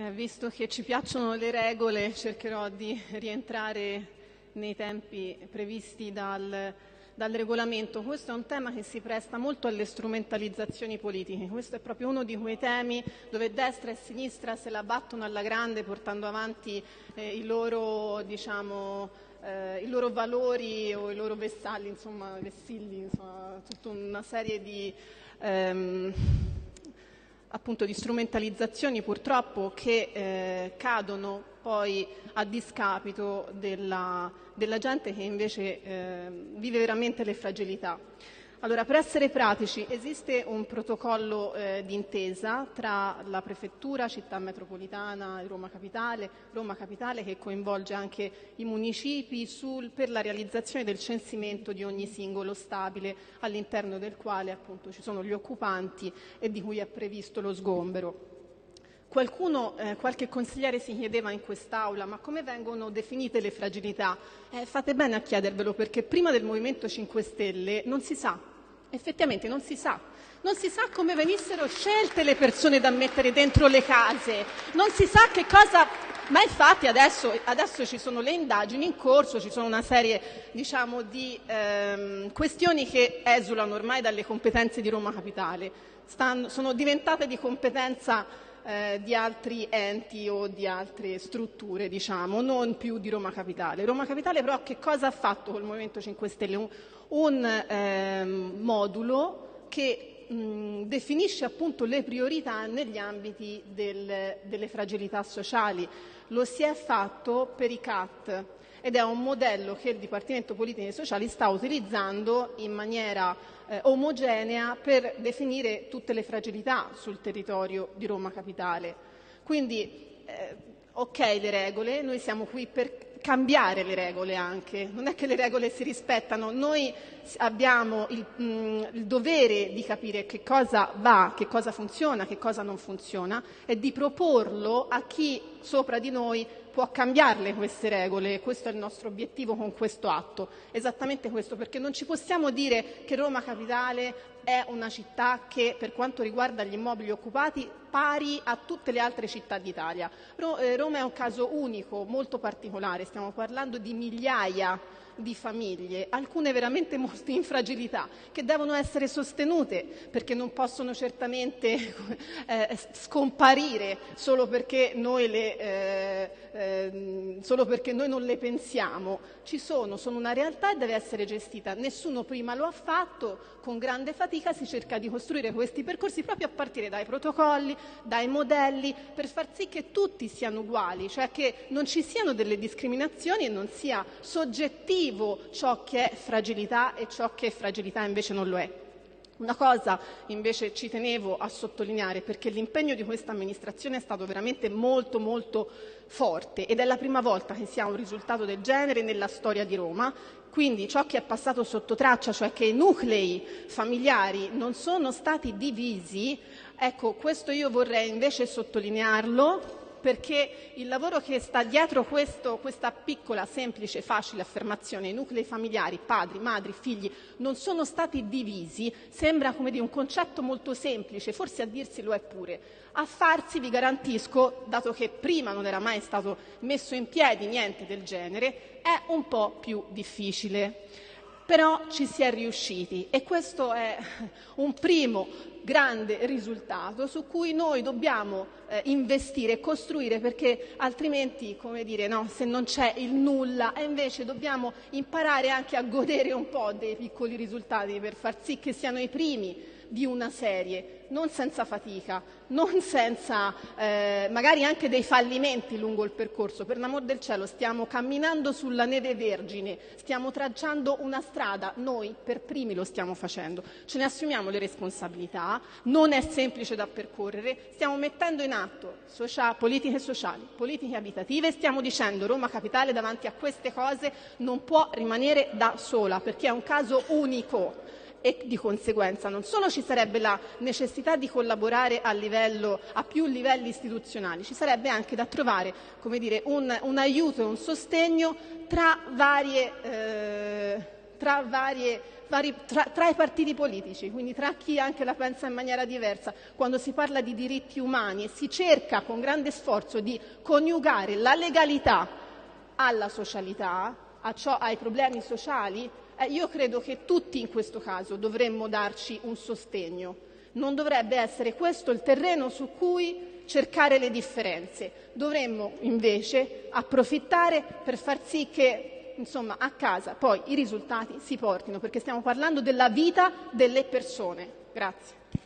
Visto che ci piacciono le regole, cercherò di rientrare nei tempi previsti dal regolamento. Questo è un tema che si presta molto alle strumentalizzazioni politiche. Questo è proprio uno di quei temi dove destra e sinistra se la battono alla grande portando avanti i loro valori o i loro vessilli, tutta una serie di appunto di strumentalizzazioni purtroppo che cadono poi a discapito della gente che invece vive veramente le fragilità. Allora, per essere pratici, esiste un protocollo d'intesa tra la Prefettura, Città Metropolitana e Roma Capitale che coinvolge anche i municipi per la realizzazione del censimento di ogni singolo stabile all'interno del quale appunto ci sono gli occupanti e di cui è previsto lo sgombero. Qualche consigliere si chiedeva in quest'Aula ma come vengono definite le fragilità? Fate bene a chiedervelo perché prima del Movimento 5 Stelle non si sa, effettivamente non si sa come venissero scelte le persone da mettere dentro le case, non si sa che cosa... Ma infatti adesso ci sono le indagini in corso, ci sono una serie di questioni che esulano ormai dalle competenze di Roma Capitale, sono diventate di competenza di altri enti o di altre strutture, non più di Roma Capitale. Roma Capitale però che cosa ha fatto col Movimento 5 Stelle? Un modulo che definisce appunto le priorità negli ambiti delle fragilità sociali. Lo si è fatto per i CAT ed è un modello che il Dipartimento Politiche Sociali sta utilizzando in maniera omogenea per definire tutte le fragilità sul territorio di Roma Capitale. Quindi, ok le regole, noi siamo qui per cambiare le regole anche, non è che le regole si rispettano, noi abbiamo il dovere di capire che cosa va, che cosa funziona, che cosa non funziona e di proporlo a chi sopra di noi può cambiarle queste regole. Questo è il nostro obiettivo con questo atto, esattamente questo, perché non ci possiamo dire che Roma Capitale è una città che per quanto riguarda gli immobili occupati pari a tutte le altre città d'Italia. Roma è un caso unico, molto particolare, stiamo parlando di migliaia di famiglie, alcune veramente molto in fragilità, che devono essere sostenute perché non possono certamente scomparire solo perché noi non le pensiamo. Sono una realtà e deve essere gestita. Nessuno prima lo ha fatto, con grande fatica si cerca di costruire questi percorsi proprio a partire dai protocolli, dai modelli, per far sì che tutti siano uguali, cioè che non ci siano delle discriminazioni e non sia soggettivo ciò che è fragilità e ciò che fragilità invece non lo è. Una cosa invece ci tenevo a sottolineare perché l'impegno di questa amministrazione è stato veramente molto molto forte ed è la prima volta che si ha un risultato del genere nella storia di Roma. Quindi ciò che è passato sotto traccia, cioè che i nuclei familiari non sono stati divisi, ecco, questo io vorrei invece sottolinearlo perché il lavoro che sta dietro questa piccola, semplice, facile affermazione, i nuclei familiari, padri, madri, figli, non sono stati divisi, sembra come di un concetto molto semplice, forse a dirsi lo è pure. A farsi, vi garantisco, dato che prima non era mai stato messo in piedi niente del genere, è un po' più difficile. Però ci si è riusciti e questo è un primo grande risultato su cui noi dobbiamo investire e costruire perché altrimenti, se non c'è il nulla e invece dobbiamo imparare anche a godere un po' dei piccoli risultati per far sì che siano i primi di una serie, non senza fatica, non senza magari anche dei fallimenti lungo il percorso. Per l'amor del cielo, stiamo camminando sulla neve vergine, stiamo tracciando una strada, noi per primi lo stiamo facendo, ce ne assumiamo le responsabilità, non è semplice da percorrere, stiamo mettendo in atto politiche sociali, politiche abitative, stiamo dicendo Roma Capitale davanti a queste cose non può rimanere da sola perché è un caso unico. E di conseguenza non solo ci sarebbe la necessità di collaborare a più livelli istituzionali, ci sarebbe anche da trovare un aiuto e un sostegno tra varie tra i partiti politici, quindi tra chi anche la pensa in maniera diversa, quando si parla di diritti umani e si cerca con grande sforzo di coniugare la legalità alla socialità, ai problemi sociali, io credo che tutti in questo caso dovremmo darci un sostegno. Non dovrebbe essere questo il terreno su cui cercare le differenze. Dovremmo invece approfittare per far sì che, insomma, a casa poi i risultati si portino, perché stiamo parlando della vita delle persone. Grazie.